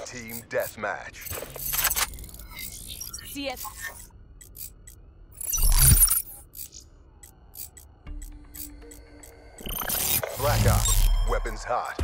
Team deathmatch. CS. Black Ops. Weapons hot.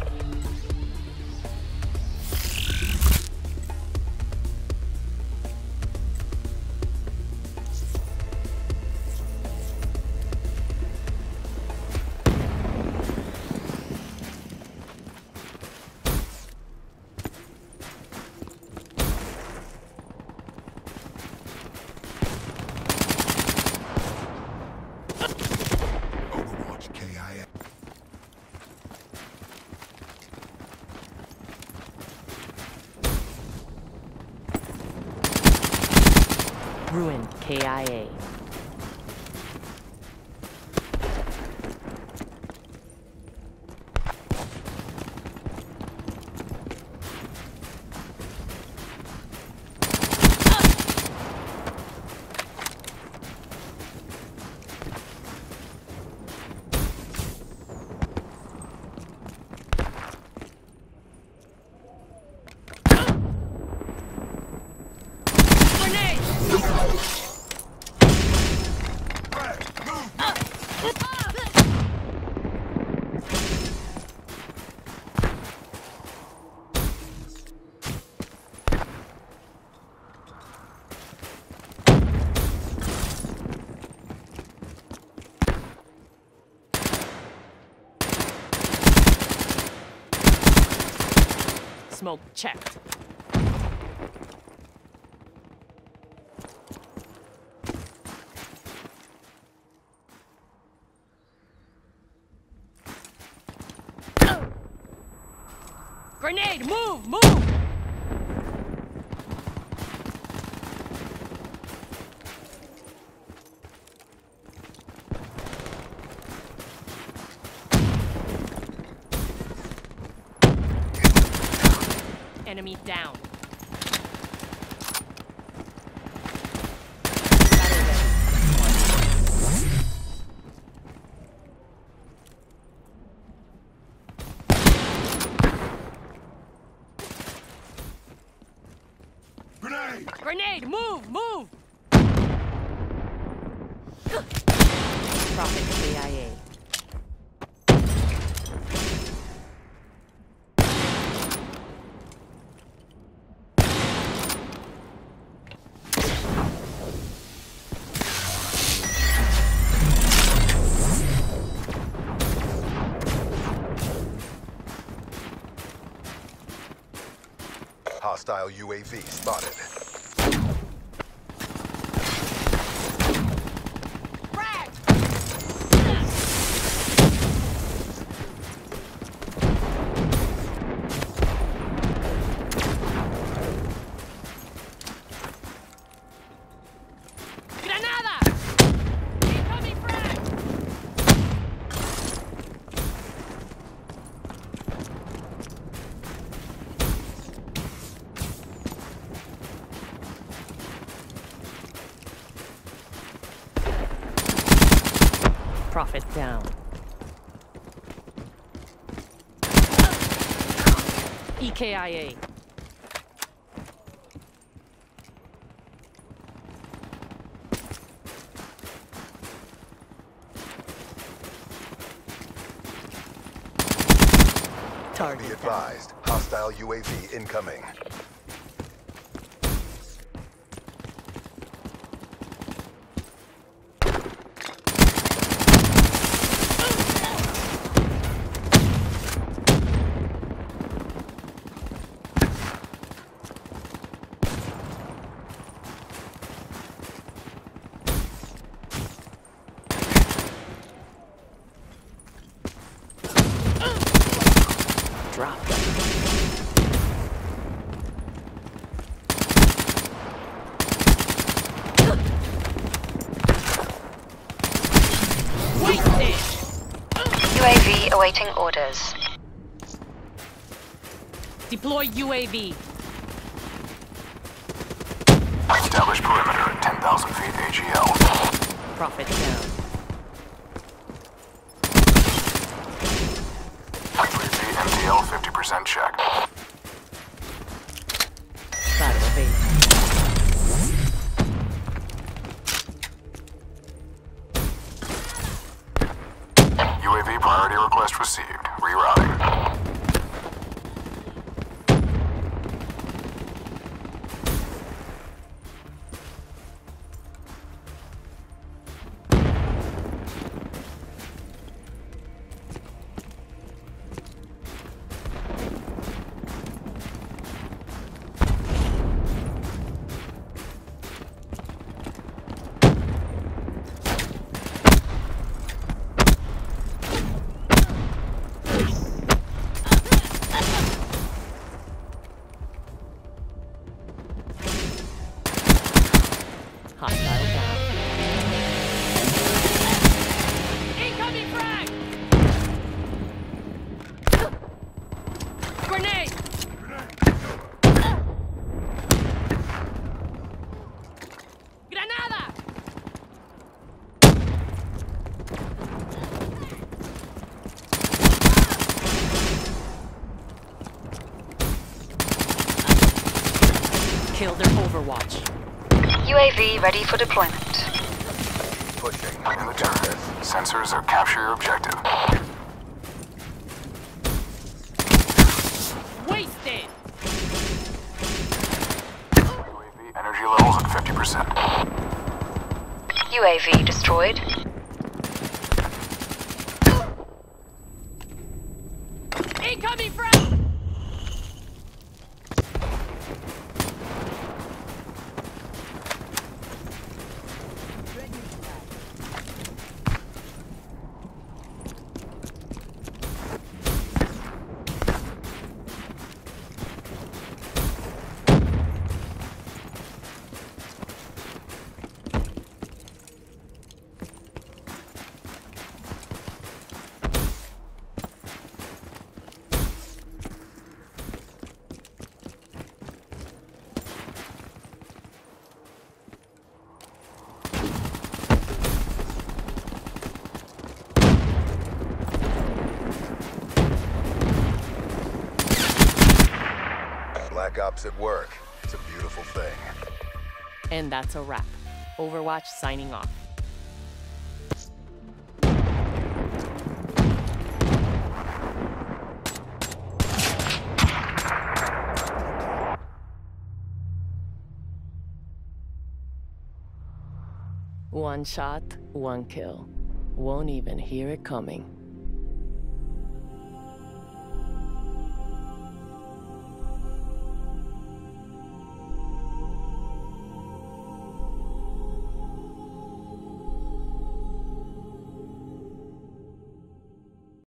Overwatch KIA. Ruin KIA. Smoke checked. Grenade! Move! Move! Enemy down. Grenade! Grenade! Move! Move! Profit KIA. Hostile UAV spotted. Granada! Incoming frag! Profit down. EKIA. Target Be advised. Hostile UAV incoming. Drop. Wasted. UAV awaiting orders. Deploy UAV. Establish perimeter at 10,000 feet AGL. Profit down. 3V MTL 50% check. Priority request received. Rerouting. Hostile down. Incoming frag! Grenade! Granada! Kill their Overwatch. UAV ready for deployment. Pushing. In the turret. Sensors are capture your objective. Wasted! UAV energy levels at 50%. UAV destroyed. Incoming frag! Black Ops at work. It's a beautiful thing. And that's a wrap. Overwatch signing off. One shot, one kill. Won't even hear it coming.